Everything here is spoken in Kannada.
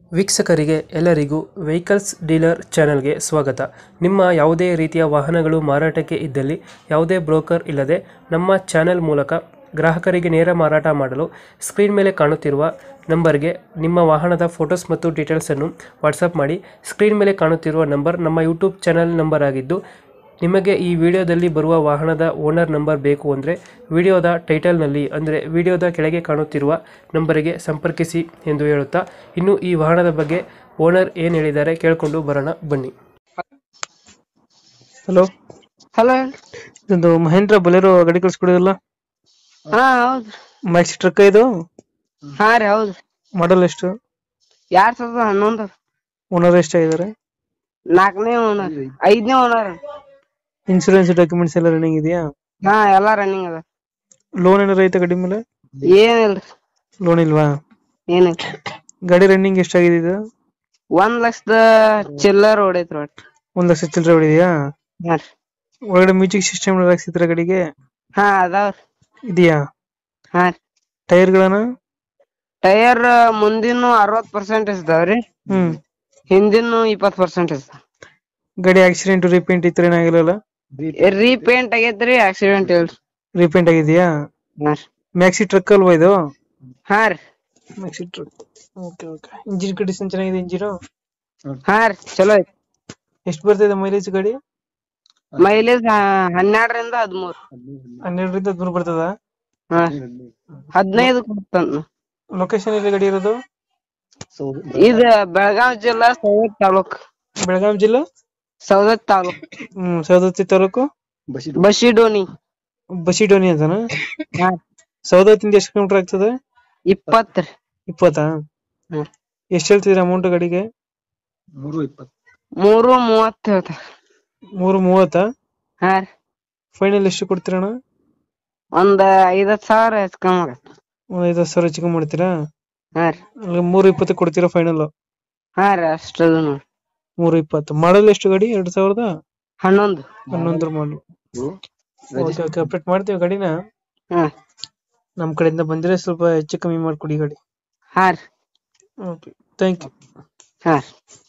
ವೀಕ್ಷಕರಿಗೆ ಎಲ್ಲರಿಗೂ ವೆಹಿಕಲ್ಸ್ ಡೀಲರ್ ಚಾನೆಲ್ಗೆ ಸ್ವಾಗತ. ನಿಮ್ಮ ಯಾವುದೇ ರೀತಿಯ ವಾಹನಗಳು ಮಾರಾಟಕ್ಕೆ ಇದ್ದಲ್ಲಿ ಯಾವುದೇ ಬ್ರೋಕರ್ ಇಲ್ಲದೆ ನಮ್ಮ ಚಾನೆಲ್ ಮೂಲಕ ಗ್ರಾಹಕರಿಗೆ ನೇರ ಮಾರಾಟ ಮಾಡಲು ಸ್ಕ್ರೀನ್ ಮೇಲೆ ಕಾಣುತ್ತಿರುವ ನಂಬರ್ಗೆ ನಿಮ್ಮ ವಾಹನದ ಫೋಟೋಸ್ ಮತ್ತು ಡೀಟೇಲ್ಸನ್ನು ವಾಟ್ಸಪ್ ಮಾಡಿ. ಸ್ಕ್ರೀನ್ ಮೇಲೆ ಕಾಣುತ್ತಿರುವ ನಂಬರ್ ನಮ್ಮ ಯೂಟ್ಯೂಬ್ ಚಾನೆಲ್ ನಂಬರ್ ಆಗಿದ್ದು, ನಿಮಗೆ ಈ ವಿಡಿಯೋದಲ್ಲಿ ಬರುವ ವಾಹನದ ಓನರ್ ನಂಬರ್ ಬೇಕು ಅಂದರೆ ವಿಡಿಯೋದ ಟೈಟಲ್ನಲ್ಲಿ ಅಂದರೆ ವಿಡಿಯೋದ ಕೆಳಗೆ ಕಾಣುತ್ತಿರುವ ನಂಬರಿಗೆ ಸಂಪರ್ಕಿಸಿ ಎಂದು ಹೇಳುತ್ತಾ, ಇನ್ನು ಈ ವಾಹನದ ಬಗ್ಗೆ ಓನರ್ ಏನು ಹೇಳಿದ್ದಾರೆ ಕೇಳಿಕೊಂಡು ಬರೋಣ ಬನ್ನಿ. Hello hello. ಇದೊಂದು ಮಹೇಂದ್ರ ಬೊಲೆರೋ ಗಾಡಿ ಕಳಿಸ್ಕೊಡೋದಿಲ್ಲ? ಹಾ ಹೌದು. ಮ್ಯಾಕ್ಸಿ ಟ್ರಕ್ ಇದು? ಹಾ ರೀ ಹೌದು. ಮಾಡಲ್ ಎಷ್ಟು? 2011. ಓನರ್ ಎಷ್ಟಾಗಿದ್ದಾರೆ? 4ನೇ ಓನರ್, 5ನೇ ಓನರ್. ಇನ್ಶೂರೆನ್ಸ್ ಡಾಕ್ಯುಮೆಂಟ್ಸ್ ಎಲ್ಲ ರನ್ನಿಂಗ್ ಇದೆಯಾ? ಹಾ ಎಲ್ಲಾ ರನ್ನಿಂಗ್ ಅದ. ಲೋನ್ ಏನಾರ ಐತೆ ಗಾಡಿ ಮೇಲೆ? ಏನಿಲ್ರಿ. ಲೋನ್ ಇಲ್ವಾ? ಏನಿಲ್ಲ. ಗಾಡಿ ರನ್ನಿಂಗ್ ಎಷ್ಟಾಗಿದೆ ಇದು? 1 ಲಕ್ಷದ ಚಿಲ್ಲರ್ ಹೊಡೈತ್ರಿ ಒಟ್ಟು. 1 ಲಕ್ಷ ಚಿಲ್ಲರೆ ಹೊಡಿದೆಯಾ? ಹಾ ರೀ. ಒಳಗಡೆ ಮ್ಯೂಸಿಕ್ ಸಿಸ್ಟಮ್ ಹಾಕ್ಸಿದ್ರ ಗಾಡಿಗೆ? ಹಾ ಅದಾವ್ರಿ. ಇದೆಯಾ? ಹಾ ರೀ. ಟೈರ್ ಗಳನ್ನ? ಟೈರ್ ಮುಂದಿನ 60% ಇದಾವ್ರಿ, ಹಿಂದಿನ 20% ಇದಾವ. ಗಾಡಿ ಆಕ್ಸಿಡೆಂಟ್ ರಿಪೇಂಟ್ ಇತ್ರ ಏನಾಗಿಲ್ಲ? ರೀಪೇಂಟ್ ಆಗೈತ್ರಿ, ಆಕ್ಸಿಡೆಂಟ್ ಇಲ್ರಿ. ರಿಪೇಂಟ್ ಆಗಿದೆಯಾ? ಹಾ ರೀ. ಮ್ಯಾಕ್ಸಿ ಟ್ರಕ್ ಅಲ್ವಾ ಇದು? ಹಾ ರೀ. Maxi truck. Okay okay. Engine condition ಚೆನ್ನಾಗಿದೆ? ಇಂಜಿನ್ ಹಾ ರೀ ಚಲೋ ಐತಿ. ಎಷ್ಟು ಬರ್ತಿದೆ ಮೈಲೇಜ್ ಗಾಡಿ? ಮೈಲೇಜ್ 12ರಿಂದ 13. 12ರಿಂದ 13 ಬರ್ತದ? ಹಾ 15 ಕೊಡ್ತಾನ. ಲೊಕೇಶನ್ ಎಲ್ಲಿ ಗಾಡಿ ಇರೋದು? ಇದು ಬೆಳಗಾವಿ ಜಿಲ್ಲಾ ಸವದತ್ತಿ ತಾಲೂಕ್. ಬೆಳಗಾವಿ ಜಿಲ್ಲಾ ಸವದತ್ತಿ ತಾಲೂಕ್. ಸವದತ್ತಿ ತಾಲೂಕು ಬಶಿಡೋನಿ. ಬಸಿಡೋನಿ ಅಂತಾನ? ಹಾ. ಸವದತ್ತಿಂದ ಎಷ್ಟು ಕಿಲೋಮೀಟರ್ ಆಗ್ತದೆ? 20. 20? ಎಷ್ಟು ಹೇಳ್ತಿದ್ರ ಅಮೌಂಟ್ ಗಾಡಿಗೆ? 3:30 ಹೇಳ್ತಾರ. 3:30? ಹಾ ರೀ. ಫೈನಲ್ ಎಷ್ಟು ಕೊಡ್ತೀರಣ್ಣ? ಒಂದ್ 5,000 ಹೆಚ್ಚು ಕಮ್ಮಿ ಆಗತ್ತೆ. ಒಂದ್ 5,000 ಹೆಚ್ಚು ಕಮ್ಮಿ ಮಾಡ್ತೀರಾ? ಹಾ ರೀ. 3:20 ಕೊಡ್ತೀರಾ ಫೈನಲ್? ಹಾ ರೀ ಅಷ್ಟದ ನೋಡಿ. 3:20. ಮಾಡಲ್ ಎಷ್ಟು ಗಾಡಿ? 2011? 11 ಮಾಡಲ್. ಓಕೆ ಓಕೆ, ಅಪ್ಡೇಟ್ ಮಾಡ್ತೀವಿ ಗಾಡಿನ. ಹಾ. ನಮ್ ಕಡೆಯಿಂದ ಬಂದ್ರೆ ಸ್ವಲ್ಪ ಹೆಚ್ಚು ಕಮ್ಮಿ ಮಾಡ್ಕೊಡಿ ಗಾಡಿ. ಹಾ ರೀ. Okay, thank you. ಹಾ.